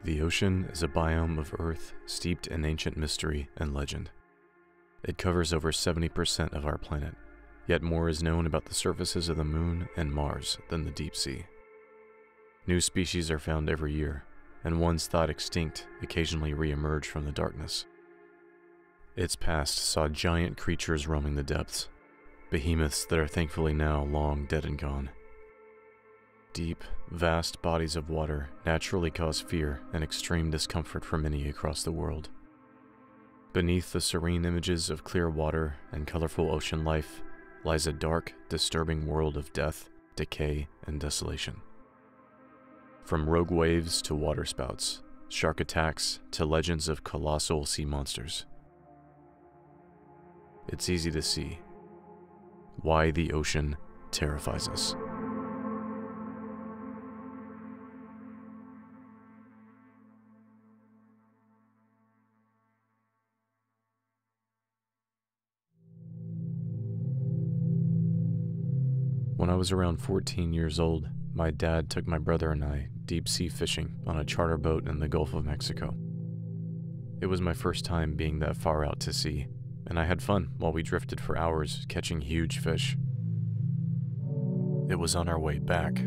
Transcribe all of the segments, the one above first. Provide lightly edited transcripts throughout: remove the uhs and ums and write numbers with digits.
The ocean is a biome of Earth steeped in ancient mystery and legend. It covers over 70% of our planet, yet more is known about the surfaces of the Moon and Mars than the deep sea. New species are found every year, and ones thought extinct occasionally re-emerge from the darkness. Its past saw giant creatures roaming the depths, behemoths that are thankfully now long dead and gone. Deep, vast bodies of water naturally cause fear and extreme discomfort for many across the world. Beneath the serene images of clear water and colorful ocean life lies a dark, disturbing world of death, decay, and desolation. From rogue waves to waterspouts, shark attacks to legends of colossal sea monsters. It's easy to see why the ocean terrifies us. When I was around 14 years old, my dad took my brother and I deep-sea fishing on a charter boat in the Gulf of Mexico. It was my first time being that far out to sea, and I had fun while we drifted for hours catching huge fish. It was on our way back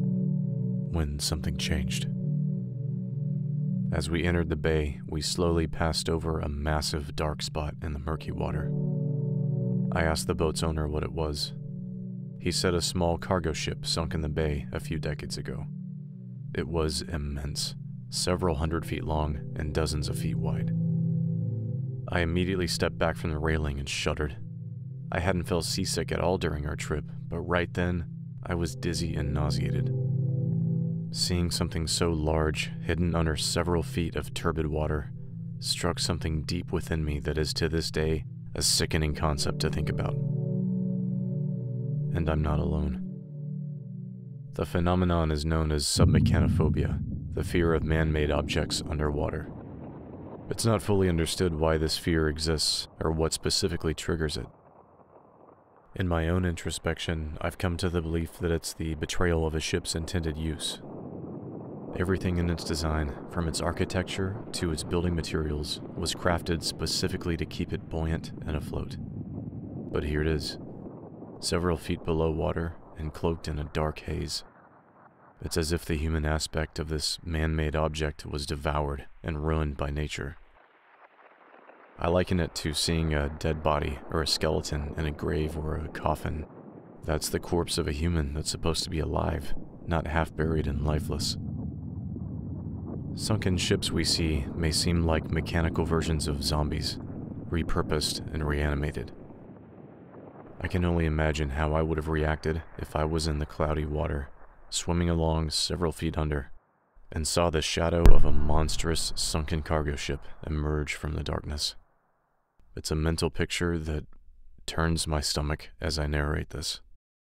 when something changed. As we entered the bay, we slowly passed over a massive dark spot in the murky water. I asked the boat's owner what it was. He said a small cargo ship sunk in the bay a few decades ago. It was immense, several hundred feet long and dozens of feet wide. I immediately stepped back from the railing and shuddered. I hadn't felt seasick at all during our trip, but right then, I was dizzy and nauseated. Seeing something so large, hidden under several feet of turbid water, struck something deep within me that is to this day a sickening concept to think about. And I'm not alone. The phenomenon is known as submechanophobia, the fear of man-made objects underwater. It's not fully understood why this fear exists or what specifically triggers it. In my own introspection, I've come to the belief that it's the betrayal of a ship's intended use. Everything in its design, from its architecture to its building materials, was crafted specifically to keep it buoyant and afloat. But here it is, several feet below water and cloaked in a dark haze. It's as if the human aspect of this man-made object was devoured and ruined by nature. I liken it to seeing a dead body or a skeleton in a grave or a coffin. That's the corpse of a human that's supposed to be alive, not half-buried and lifeless. Sunken ships we see may seem like mechanical versions of zombies, repurposed and reanimated. I can only imagine how I would have reacted if I was in the cloudy water, swimming along several feet under, and saw the shadow of a monstrous sunken cargo ship emerge from the darkness. It's a mental picture that turns my stomach as I narrate this.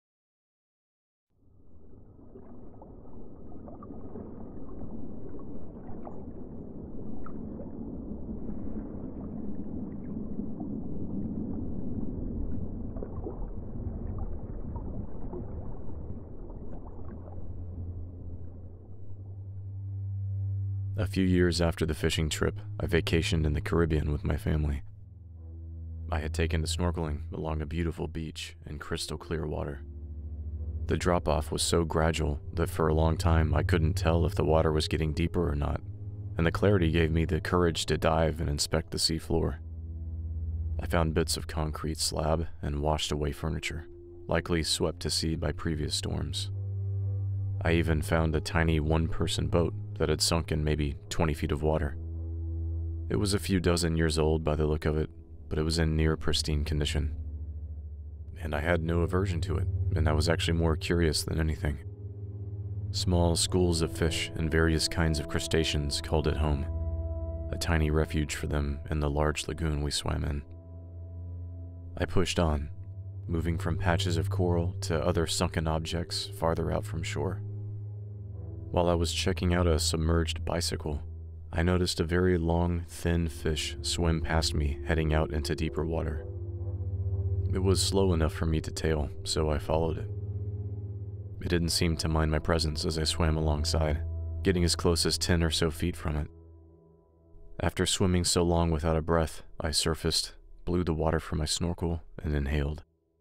A few years after the fishing trip, I vacationed in the Caribbean with my family. I had taken to snorkeling along a beautiful beach in crystal clear water. The drop-off was so gradual that for a long time I couldn't tell if the water was getting deeper or not, and the clarity gave me the courage to dive and inspect the seafloor. I found bits of concrete slab and washed away furniture, likely swept to sea by previous storms. I even found a tiny one-person boat that had sunk in maybe 20 feet of water. It was a few dozen years old by the look of it, but it was in near pristine condition. And I had no aversion to it, and I was actually more curious than anything. Small schools of fish and various kinds of crustaceans called it home, a tiny refuge for them in the large lagoon we swam in. I pushed on, moving from patches of coral to other sunken objects farther out from shore. While I was checking out a submerged bicycle, I noticed a very long, thin fish swim past me, heading out into deeper water. It was slow enough for me to tail, so I followed it. It didn't seem to mind my presence as I swam alongside, getting as close as 10 or so feet from it. After swimming so long without a breath, I surfaced, blew the water from my snorkel, and inhaled.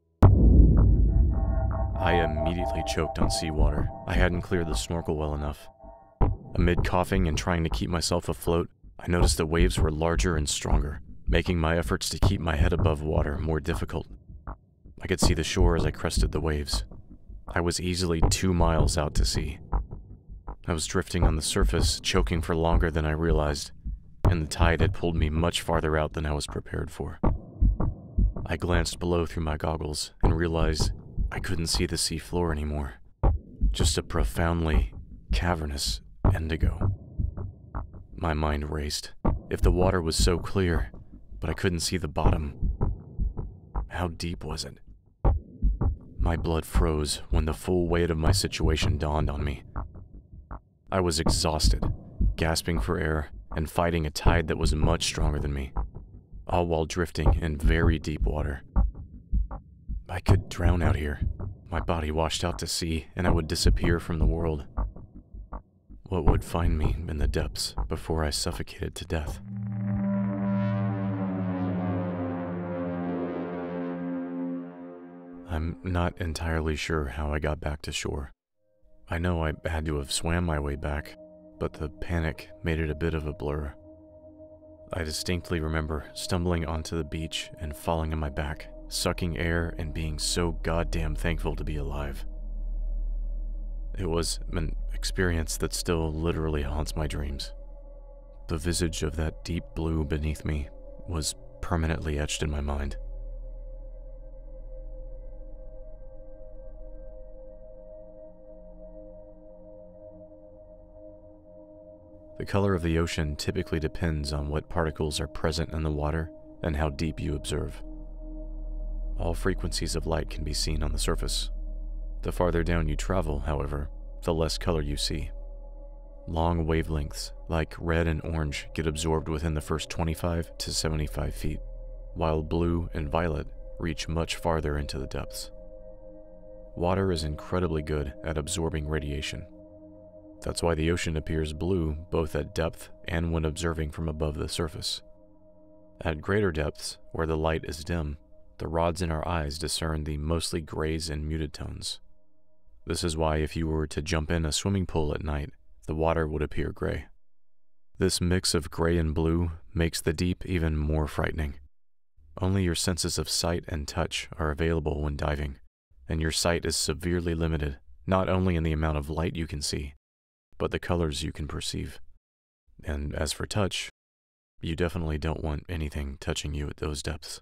I immediately choked on seawater. I hadn't cleared the snorkel well enough. Amid coughing and trying to keep myself afloat, I noticed the waves were larger and stronger, making my efforts to keep my head above water more difficult. I could see the shore as I crested the waves. I was easily 2 miles out to sea. I was drifting on the surface, choking for longer than I realized, and the tide had pulled me much farther out than I was prepared for. I glanced below through my goggles and realized I couldn't see the sea floor anymore. Just a profoundly cavernous indigo. My mind raced. If the water was so clear, but I couldn't see the bottom, how deep was it? My blood froze when the full weight of my situation dawned on me. I was exhausted, gasping for air, and fighting a tide that was much stronger than me, all while drifting in very deep water. I could drown out here. My body washed out to sea, and I would disappear from the world. What would find me in the depths before I suffocated to death? I'm not entirely sure how I got back to shore. I know I had to have swam my way back, but the panic made it a bit of a blur. I distinctly remember stumbling onto the beach and falling on my back, sucking air and being so goddamn thankful to be alive. It was an experience that still literally haunts my dreams. The visage of that deep blue beneath me was permanently etched in my mind. The color of the ocean typically depends on what particles are present in the water and how deep you observe. All frequencies of light can be seen on the surface. The farther down you travel, however, the less color you see. Long wavelengths, like red and orange, get absorbed within the first 25 to 75 feet, while blue and violet reach much farther into the depths. Water is incredibly good at absorbing radiation. That's why the ocean appears blue both at depth and when observing from above the surface. At greater depths, where the light is dim, the rods in our eyes discern the mostly grays and muted tones. This is why if you were to jump in a swimming pool at night, the water would appear gray. This mix of gray and blue makes the deep even more frightening. Only your senses of sight and touch are available when diving, and your sight is severely limited, not only in the amount of light you can see, but the colors you can perceive. And as for touch, you definitely don't want anything touching you at those depths.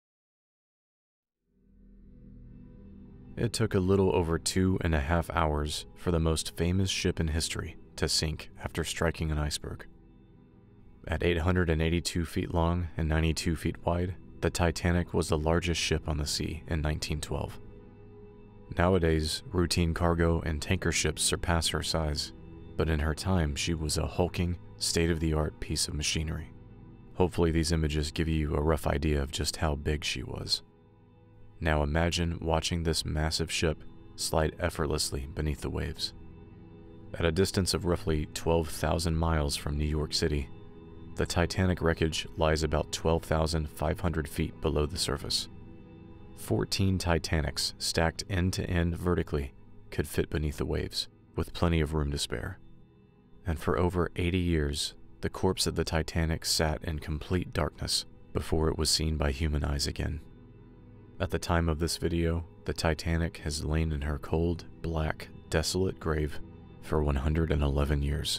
It took a little over 2.5 hours for the most famous ship in history to sink after striking an iceberg. At 882 feet long and 92 feet wide, the Titanic was the largest ship on the sea in 1912. Nowadays, routine cargo and tanker ships surpass her size, but in her time, she was a hulking, state-of-the-art piece of machinery. Hopefully these images give you a rough idea of just how big she was. Now imagine watching this massive ship slide effortlessly beneath the waves. At a distance of roughly 12,000 miles from New York City, the Titanic wreckage lies about 12,500 feet below the surface. 14 Titanics stacked end-to-end vertically could fit beneath the waves, with plenty of room to spare. And for over 80 years, the corpse of the Titanic sat in complete darkness before it was seen by human eyes again. At the time of this video, the Titanic has lain in her cold, black, desolate grave for 111 years.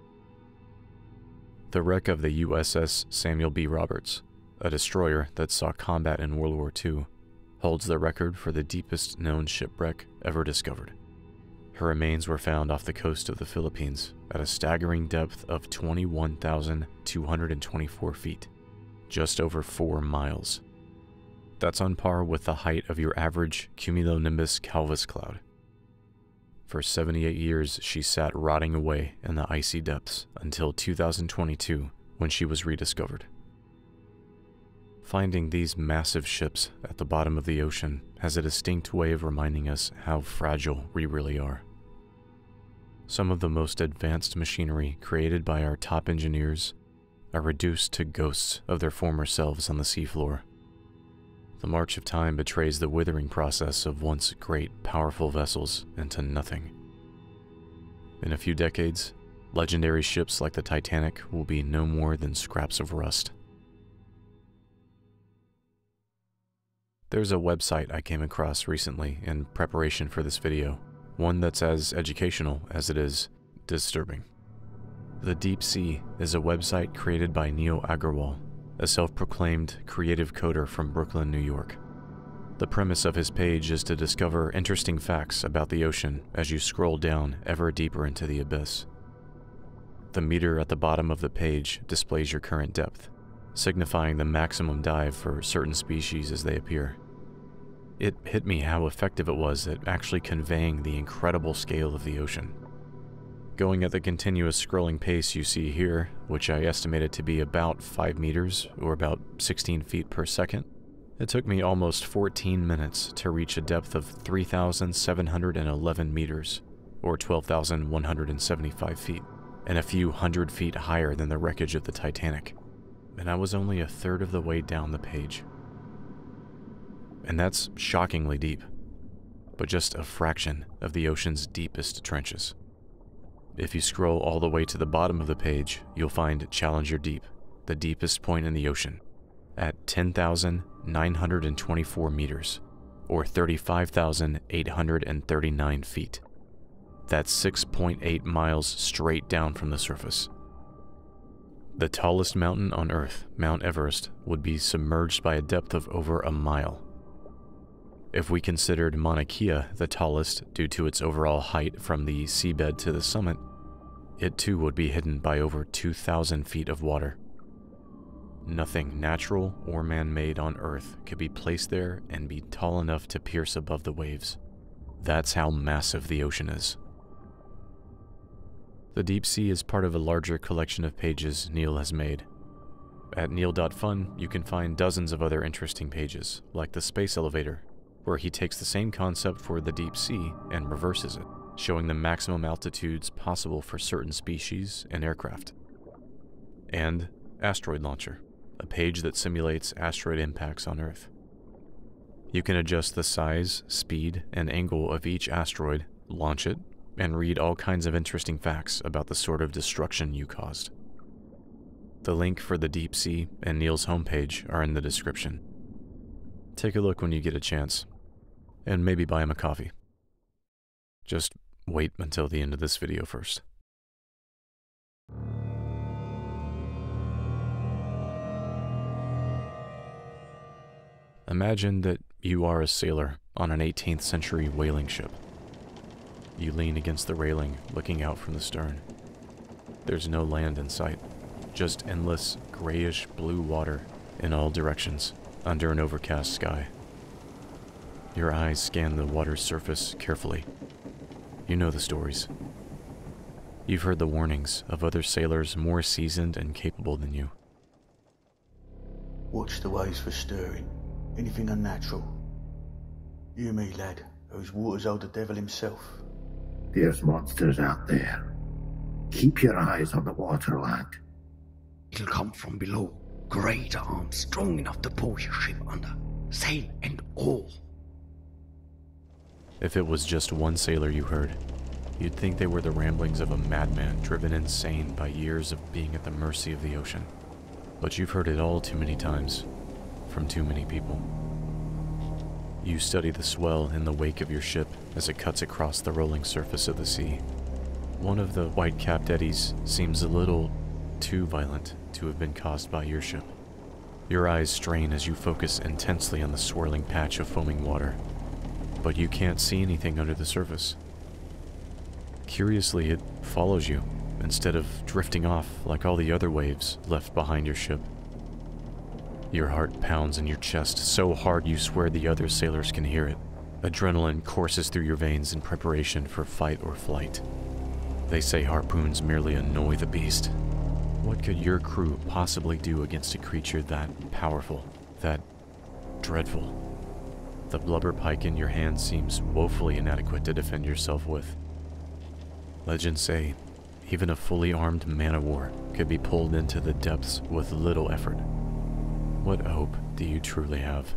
The wreck of the USS Samuel B. Roberts, a destroyer that saw combat in World War II, holds the record for the deepest known shipwreck ever discovered. Her remains were found off the coast of the Philippines at a staggering depth of 21,224 feet, just over 4 miles. That's on par with the height of your average cumulonimbus calvus cloud. For 78 years, she sat rotting away in the icy depths until 2022, when she was rediscovered. Finding these massive ships at the bottom of the ocean has a distinct way of reminding us how fragile we really are. Some of the most advanced machinery created by our top engineers are reduced to ghosts of their former selves on the seafloor. The march of time betrays the withering process of once great, powerful vessels into nothing. In a few decades, legendary ships like the Titanic will be no more than scraps of rust. There's a website I came across recently in preparation for this video, one that's as educational as it is disturbing. The Deep Sea is a website created by Neal Agarwal, a self-proclaimed creative coder from Brooklyn, New York. The premise of his page is to discover interesting facts about the ocean as you scroll down ever deeper into the abyss. The meter at the bottom of the page displays your current depth, signifying the maximum dive for certain species as they appear. It hit me how effective it was at actually conveying the incredible scale of the ocean. Going at the continuous scrolling pace you see here, which I estimated to be about 5 meters, or about 16 feet per second, it took me almost 14 minutes to reach a depth of 3,711 meters, or 12,175 feet, and a few hundred feet higher than the wreckage of the Titanic. And I was only a third of the way down the page. And that's shockingly deep, but just a fraction of the ocean's deepest trenches. If you scroll all the way to the bottom of the page, you'll find Challenger Deep, the deepest point in the ocean, at 10,924 meters, or 35,839 feet. That's 6.8 miles straight down from the surface. The tallest mountain on Earth, Mount Everest, would be submerged by a depth of over a mile. If we considered Mauna Kea the tallest due to its overall height from the seabed to the summit, it too would be hidden by over 2,000 feet of water. Nothing natural or man-made on Earth could be placed there and be tall enough to pierce above the waves. That's how massive the ocean is. The Deep Sea is part of a larger collection of pages Neal has made. At neal.fun, you can find dozens of other interesting pages, like the space elevator, where he takes the same concept for the deep sea and reverses it, showing the maximum altitudes possible for certain species and aircraft. And Asteroid Launcher, a page that simulates asteroid impacts on Earth. You can adjust the size, speed, and angle of each asteroid, launch it, and read all kinds of interesting facts about the sort of destruction you caused. The link for the Deep Sea and Neal's homepage are in the description. Take a look when you get a chance, and maybe buy him a coffee. Just wait until the end of this video first. Imagine that you are a sailor on an 18th century whaling ship. You lean against the railing, looking out from the stern. There's no land in sight, just endless grayish blue water in all directions under an overcast sky. Your eyes scan the water's surface carefully. You know the stories. You've heard the warnings of other sailors more seasoned and capable than you. Watch the waves for stirring. Anything unnatural. You me, lad, whose waters hold the devil himself. There's monsters out there. Keep your eyes on the water, lad. It'll come from below. Great arms strong enough to pull your ship under. Sail and all. If it was just one sailor you heard, you'd think they were the ramblings of a madman driven insane by years of being at the mercy of the ocean. But you've heard it all too many times, from too many people. You study the swell in the wake of your ship as it cuts across the rolling surface of the sea. One of the white-capped eddies seems a little too violent to have been caused by your ship. Your eyes strain as you focus intensely on the swirling patch of foaming water, but you can't see anything under the surface. Curiously, it follows you, instead of drifting off like all the other waves left behind your ship. Your heart pounds in your chest so hard you swear the other sailors can hear it. Adrenaline courses through your veins in preparation for fight or flight. They say harpoons merely annoy the beast. What could your crew possibly do against a creature that powerful, that dreadful? The blubber pike in your hand seems woefully inadequate to defend yourself with. Legends say even a fully armed man-of-war could be pulled into the depths with little effort. What hope do you truly have?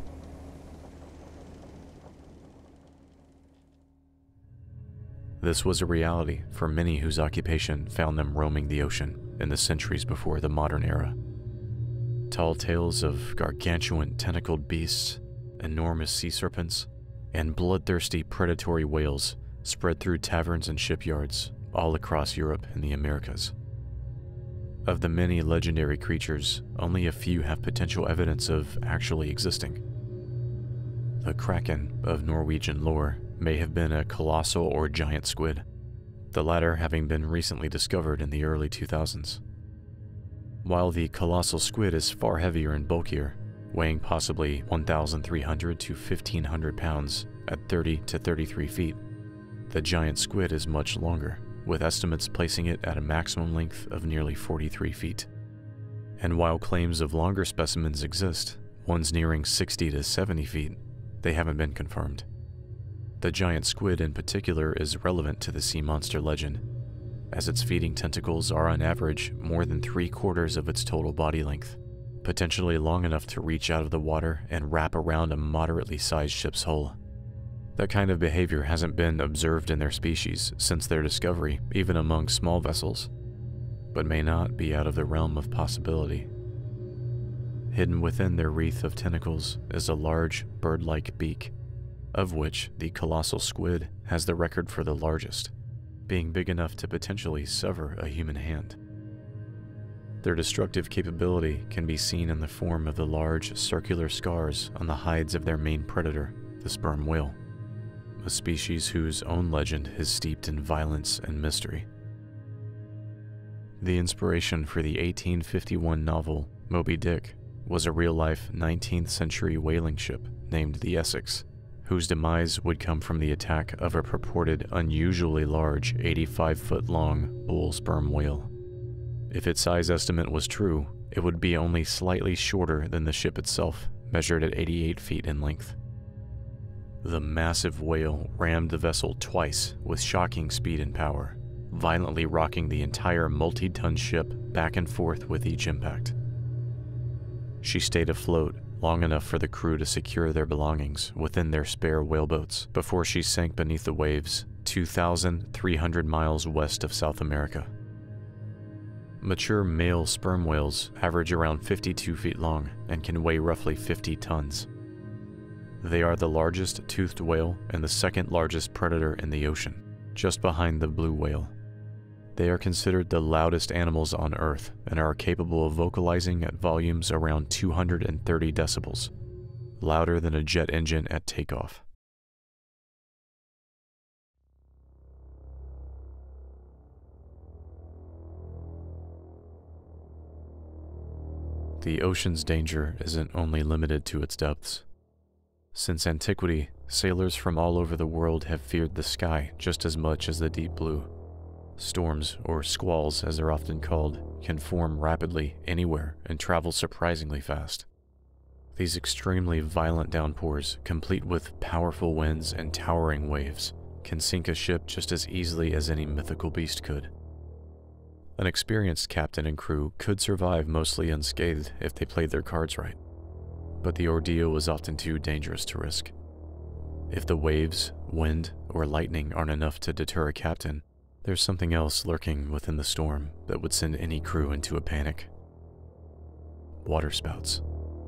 This was a reality for many whose occupation found them roaming the ocean in the centuries before the modern era. Tall tales of gargantuan tentacled beasts, enormous sea serpents, and bloodthirsty predatory whales spread through taverns and shipyards all across Europe and the Americas. Of the many legendary creatures, only a few have potential evidence of actually existing. The Kraken of Norwegian lore may have been a colossal or giant squid, the latter having been recently discovered in the early 2000s. While the colossal squid is far heavier and bulkier, weighing possibly 1,300 to 1,500 pounds at 30 to 33 feet, the giant squid is much longer, with estimates placing it at a maximum length of nearly 43 feet. And while claims of longer specimens exist, ones nearing 60 to 70 feet, they haven't been confirmed. The giant squid in particular is relevant to the sea monster legend, as its feeding tentacles are on average more than 3/4 of its total body length, potentially long enough to reach out of the water and wrap around a moderately sized ship's hull. That kind of behavior hasn't been observed in their species since their discovery, even among small vessels, but may not be out of the realm of possibility. Hidden within their wreath of tentacles is a large, bird-like beak, of which the colossal squid has the record for the largest, being big enough to potentially sever a human hand. Their destructive capability can be seen in the form of the large, circular scars on the hides of their main predator, the sperm whale, a species whose own legend is steeped in violence and mystery. The inspiration for the 1851 novel Moby Dick was a real-life 19th century whaling ship named the Essex, whose demise would come from the attack of a purported unusually large 85-foot-long bull sperm whale. If its size estimate was true, it would be only slightly shorter than the ship itself, measured at 88 feet in length. The massive whale rammed the vessel twice with shocking speed and power, violently rocking the entire multi-ton ship back and forth with each impact. She stayed afloat long enough for the crew to secure their belongings within their spare whaleboats before she sank beneath the waves 2,300 miles west of South America. Mature male sperm whales average around 52 feet long and can weigh roughly 50 tons. They are the largest toothed whale and the second largest predator in the ocean, just behind the blue whale. They are considered the loudest animals on Earth and are capable of vocalizing at volumes around 230 decibels, louder than a jet engine at takeoff. The ocean's danger isn't only limited to its depths. Since antiquity, sailors from all over the world have feared the sky just as much as the deep blue. Storms, or squalls as they're often called, can form rapidly anywhere and travel surprisingly fast. These extremely violent downpours, complete with powerful winds and towering waves, can sink a ship just as easily as any mythical beast could. An experienced captain and crew could survive mostly unscathed if they played their cards right, but the ordeal is often too dangerous to risk. If the waves, wind, or lightning aren't enough to deter a captain, there's something else lurking within the storm that would send any crew into a panic. Waterspouts.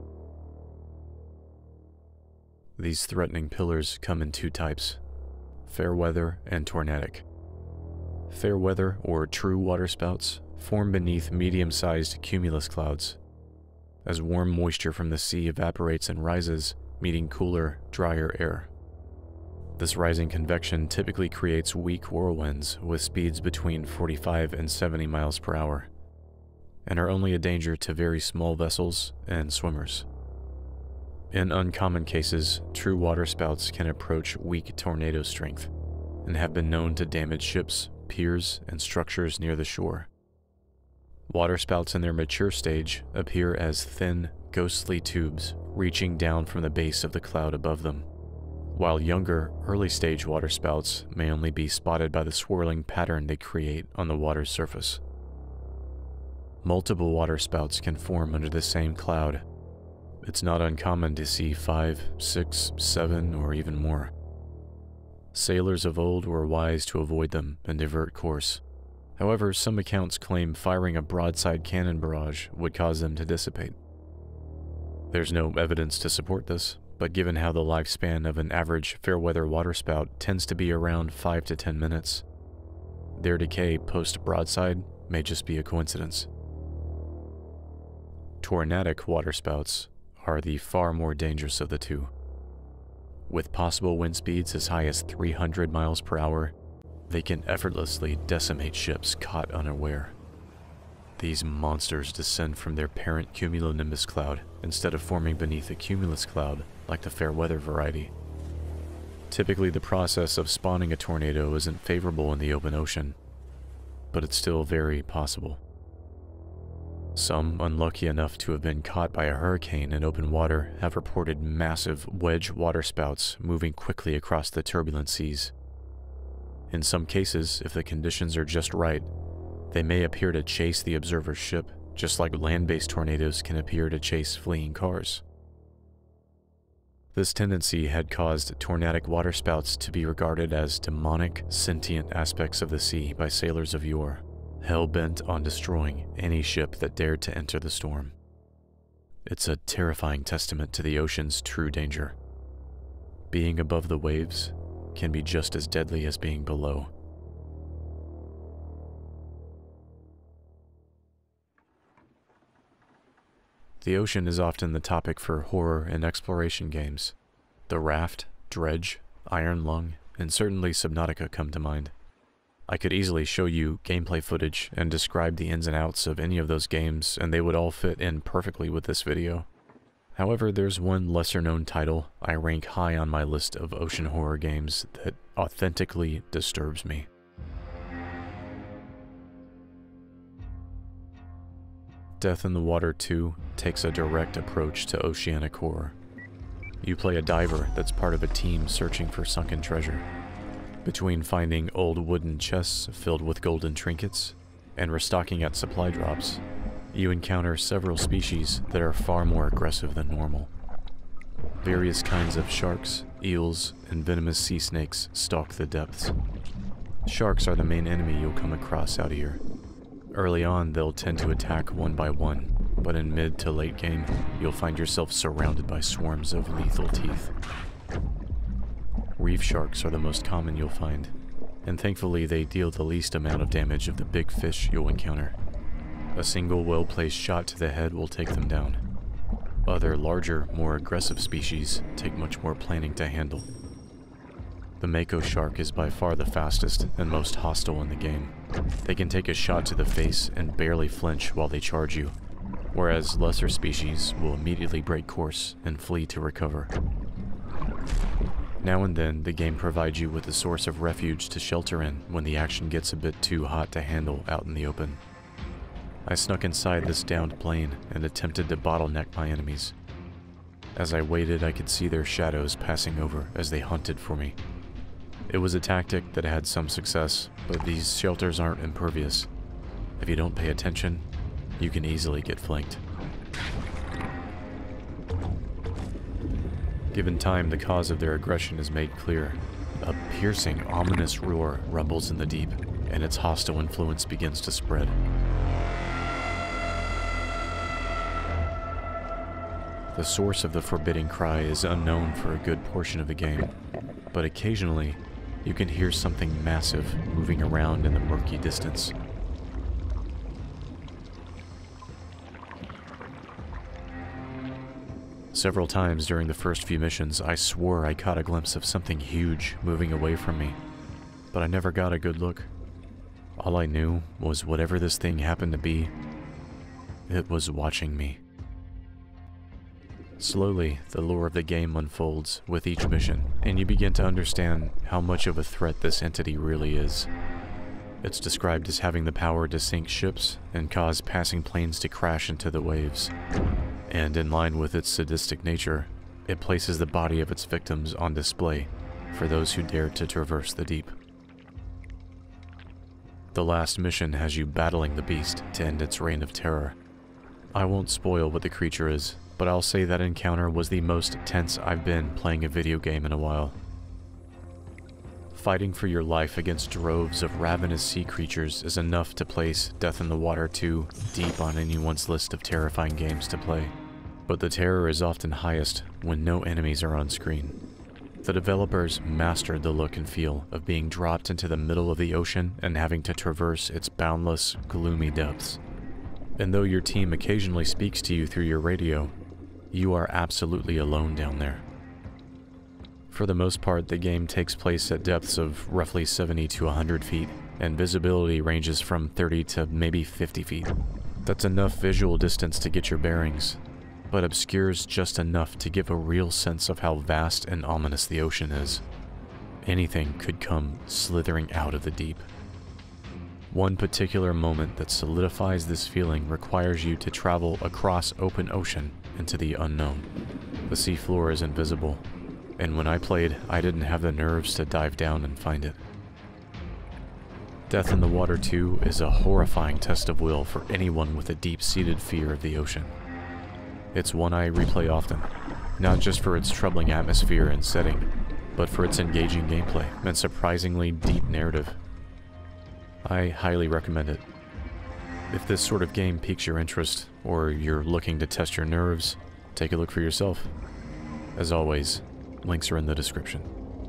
These threatening pillars come in two types: fair weather and tornadic. Fair weather, or true waterspouts, form beneath medium-sized cumulus clouds. As warm moisture from the sea evaporates and rises, meeting cooler, drier air. This rising convection typically creates weak whirlwinds with speeds between 45 and 70 miles per hour, and are only a danger to very small vessels and swimmers. In uncommon cases, true waterspouts can approach weak tornado strength, and have been known to damage ships, piers, and structures near the shore. Waterspouts in their mature stage appear as thin, ghostly tubes reaching down from the base of the cloud above them, while younger, early-stage waterspouts may only be spotted by the swirling pattern they create on the water's surface. Multiple waterspouts can form under the same cloud. It's not uncommon to see 5, 6, 7, or even more. Sailors of old were wise to avoid them and divert course. However, some accounts claim firing a broadside cannon barrage would cause them to dissipate. There's no evidence to support this, but given how the lifespan of an average fair-weather waterspout tends to be around 5 to 10 minutes, their decay post-broadside may just be a coincidence. Tornadic waterspouts are the far more dangerous of the two. With possible wind speeds as high as 300 miles per hour, they can effortlessly decimate ships caught unaware. These monsters descend from their parent cumulonimbus cloud instead of forming beneath a cumulus cloud like the fair weather variety. Typically, the process of spawning a tornado isn't favorable in the open ocean, but it's still very possible. Some, unlucky enough to have been caught by a hurricane in open water, have reported massive wedge waterspouts moving quickly across the turbulent seas. In some cases, if the conditions are just right, they may appear to chase the observer's ship, just like land-based tornadoes can appear to chase fleeing cars. This tendency had caused tornadic waterspouts to be regarded as demonic, sentient aspects of the sea by sailors of yore, hell-bent on destroying any ship that dared to enter the storm. It's a terrifying testament to the ocean's true danger. Being above the waves can be just as deadly as being below. The ocean is often the topic for horror and exploration games. The Raft, Dredge, Iron Lung, and certainly Subnautica come to mind. I could easily show you gameplay footage and describe the ins and outs of any of those games, and they would all fit in perfectly with this video. However, there's one lesser-known title I rank high on my list of ocean horror games that authentically disturbs me. Death in the Water 2 takes a direct approach to oceanic horror. You play a diver that's part of a team searching for sunken treasure. Between finding old wooden chests filled with golden trinkets and restocking at supply drops, you encounter several species that are far more aggressive than normal. Various kinds of sharks, eels, and venomous sea snakes stalk the depths. Sharks are the main enemy you'll come across out here. Early on, they'll tend to attack one by one, but in mid to late game, you'll find yourself surrounded by swarms of lethal teeth. Reef sharks are the most common you'll find, and thankfully they deal the least amount of damage of the big fish you'll encounter. A single well-placed shot to the head will take them down. Other larger, more aggressive species take much more planning to handle. The mako shark is by far the fastest and most hostile in the game. They can take a shot to the face and barely flinch while they charge you, whereas lesser species will immediately break course and flee to recover. Now and then, the game provides you with a source of refuge to shelter in when the action gets a bit too hot to handle out in the open. I snuck inside this downed plane and attempted to bottleneck my enemies. As I waited, I could see their shadows passing over as they hunted for me. It was a tactic that had some success, but these shelters aren't impervious. If you don't pay attention, you can easily get flanked. Given time, the cause of their aggression is made clear. A piercing, ominous roar rumbles in the deep, and its hostile influence begins to spread. The source of the forbidding cry is unknown for a good portion of the game, but occasionally, you can hear something massive moving around in the murky distance. Several times during the first few missions, I swore I caught a glimpse of something huge moving away from me, but I never got a good look. All I knew was whatever this thing happened to be, it was watching me. Slowly, the lore of the game unfolds with each mission, and you begin to understand how much of a threat this entity really is. It's described as having the power to sink ships and cause passing planes to crash into the waves. And in line with its sadistic nature, it places the body of its victims on display for those who dare to traverse the deep. The last mission has you battling the beast to end its reign of terror. I won't spoil what the creature is, but I'll say that encounter was the most tense I've been playing a video game in a while. Fighting for your life against droves of ravenous sea creatures is enough to place Death in the Water 2 deep on anyone's list of terrifying games to play. But the terror is often highest when no enemies are on screen. The developers mastered the look and feel of being dropped into the middle of the ocean and having to traverse its boundless, gloomy depths. And though your team occasionally speaks to you through your radio, you are absolutely alone down there. For the most part, the game takes place at depths of roughly 70 to 100 feet, and visibility ranges from 30 to maybe 50 feet. That's enough visual distance to get your bearings, but obscures just enough to give a real sense of how vast and ominous the ocean is. Anything could come slithering out of the deep. One particular moment that solidifies this feeling requires you to travel across open ocean into the unknown. The seafloor is invisible, and when I played, I didn't have the nerves to dive down and find it. Death in the Water 2 is a horrifying test of will for anyone with a deep-seated fear of the ocean. It's one I replay often, not just for its troubling atmosphere and setting, but for its engaging gameplay and surprisingly deep narrative. I highly recommend it. If this sort of game piques your interest, or you're looking to test your nerves, take a look for yourself. As always, links are in the description.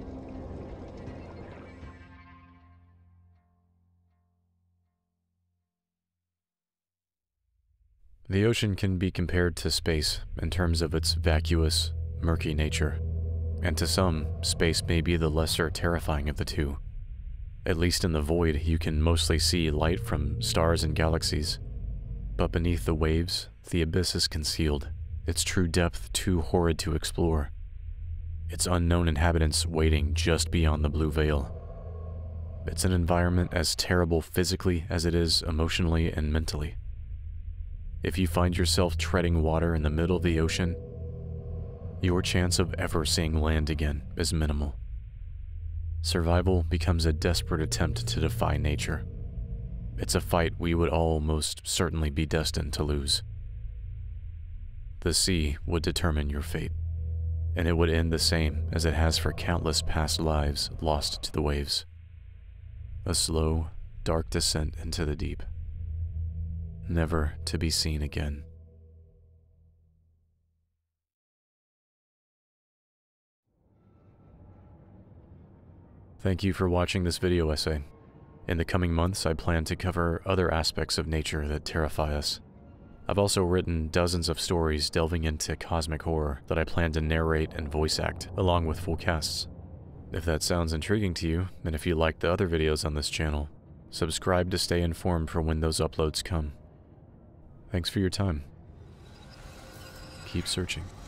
The ocean can be compared to space in terms of its vacuous, murky nature, and to some, space may be the lesser terrifying of the two. At least in the void, you can mostly see light from stars and galaxies, but beneath the waves, the abyss is concealed, its true depth too horrid to explore, its unknown inhabitants waiting just beyond the blue veil. It's an environment as terrible physically as it is emotionally and mentally. If you find yourself treading water in the middle of the ocean, your chance of ever seeing land again is minimal. Survival becomes a desperate attempt to defy nature. It's a fight we would all most certainly be destined to lose. The sea would determine your fate, and it would end the same as it has for countless past lives lost to the waves. A slow, dark descent into the deep, never to be seen again. Thank you for watching this video essay. In the coming months, I plan to cover other aspects of nature that terrify us. I've also written dozens of stories delving into cosmic horror that I plan to narrate and voice act, along with full casts. If that sounds intriguing to you, and if you like the other videos on this channel, subscribe to stay informed for when those uploads come. Thanks for your time. Keep searching.